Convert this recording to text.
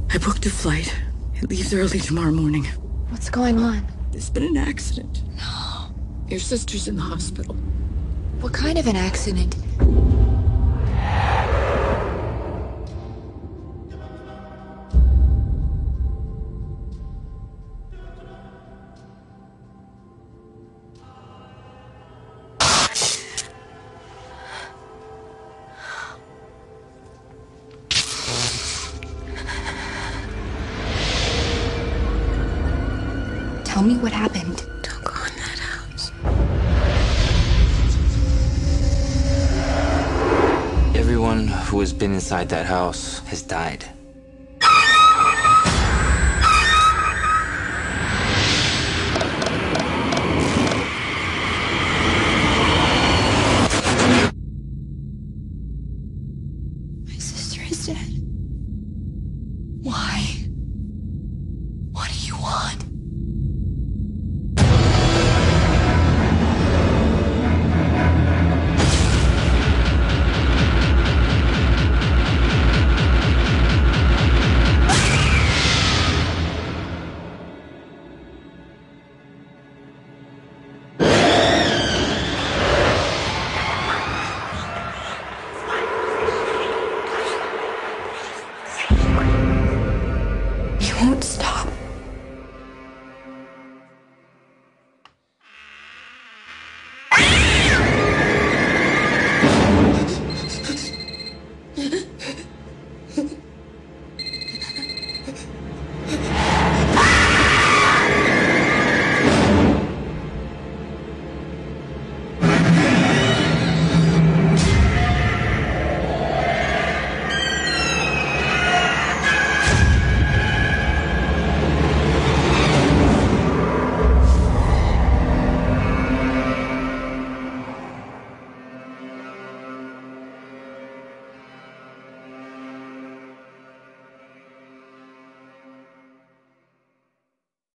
I booked a flight. It leaves early tomorrow morning. What's going on? There's been an accident. No. Your sister's in the hospital. What kind of an accident? Tell me what happened. Don't go in that house. Everyone who has been inside that house has died.